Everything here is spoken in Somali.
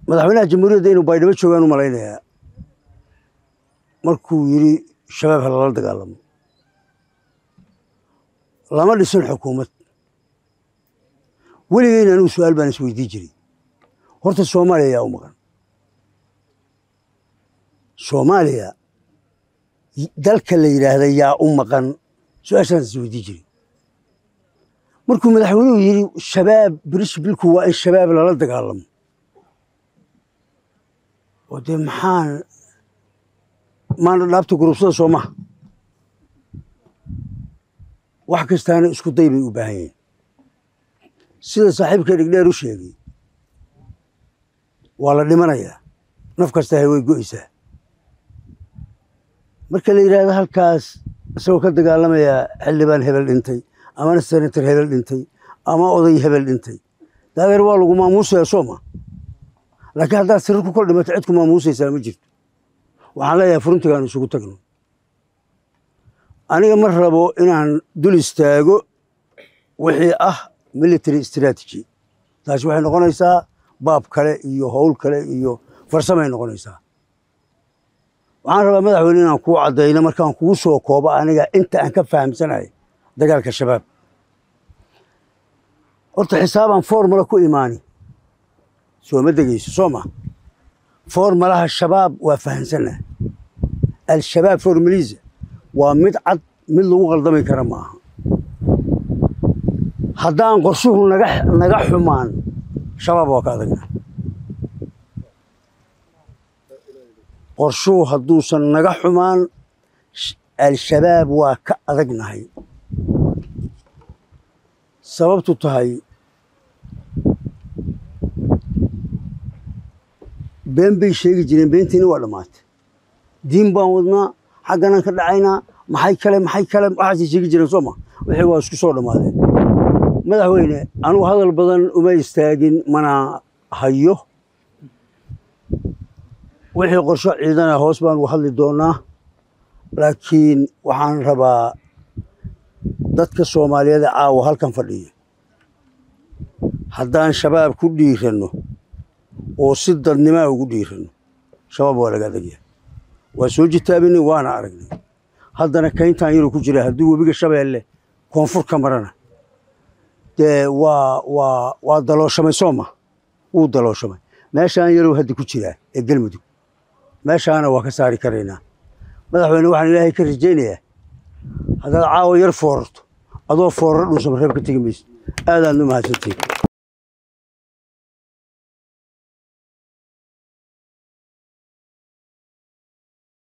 madaxweynaha jamhuuriyadda inuu baydhabo joogaan u malaynayaa markuu yiri shabaab ha lala dagaalamo lama dhisin xukuumad weligeyna anigu su'aal baan isweydii jiray horta Soomaaliya yaa u maqan Soomaaliya dalka la yiraahdo yaa u maqan su'aashaas isweydii jiray markuu madaxweynuhu yiri shabaab birish bilku waa in shabaab lala dagaalamo ودي محان ما لابتو قروصة صومه وحكستان اسكو طيبي وباهين سيدا صاحبك يقدر وشيغي والله دمانيا نفكسته way go'aysaa marka la yiraahdo halkaas asoo ka dagaalamaya xildhibaan hebel dhintay ama senator hebel dhintay ama oday hebel dhintay daageer waa lagu maamuusay Soomaa laakiin hadda sirku kol dhimatay cid ku maamuusaysaa ma jirto waxaan leeyahay furuntigaan isugu tagno aniga mar rabo inaan dul istaago wixii military strategy taas waxay noqonaysaa baab kale iyo hawl kale iyo farsamo ay noqonaysaa waxaan rabaa madaxweyne inaan ku cadeyno markaan kugu soo koobo aniga inta aan ka fahamsanahay dagaalka shabaab horta xisaaban formula ku imaani soo ma degayso Soomaa formulaha shabaab waa fahamsana al-shabaab formaliza waa mid cad mid lagu qaldamay kara ma aha haddaan qorshuhu naga xumaan shabaab waa ka adagna qorshuhu hadduusan naga xumaan al-shabaab waa ka adagnahay sababtu tahay been bay sheegi jireen beentiina waa dhamaatay diin baan wadnaa xagganaan ka dhacaynaa maxay kale waxaasay sheegi jireen Soomaa wixii waa isku soo dhamaadeen madaxweyne anigu hadal badan uma istaagin mana hayo wixii qorsho ciidana hoos baan uga hadli doonaa laakiin waxaan rabaa dadka Soomaaliyeed caawa halkan fadhiya haddaan shabaab ku dhiirano oo si dadnimo ugu dhiirano shabaab waa laga adagyahay waa soo jitaabinay waana aragnay haddana kayntaan yar ku jira haddii webiga Shabeelle koonfur ka marana dee waa dalooshamay Soomaa uu dalooshamay meeshaan yarow hadda ku jira ee galmudug meeshaana waa ka saari karaynaa madaxweyne waxaan ilaahay ka rajaynayaa haddaad caawa yar foorarto adoo foorar dhuusama reeb ka tegi maysid aadaan u mahadsantihiin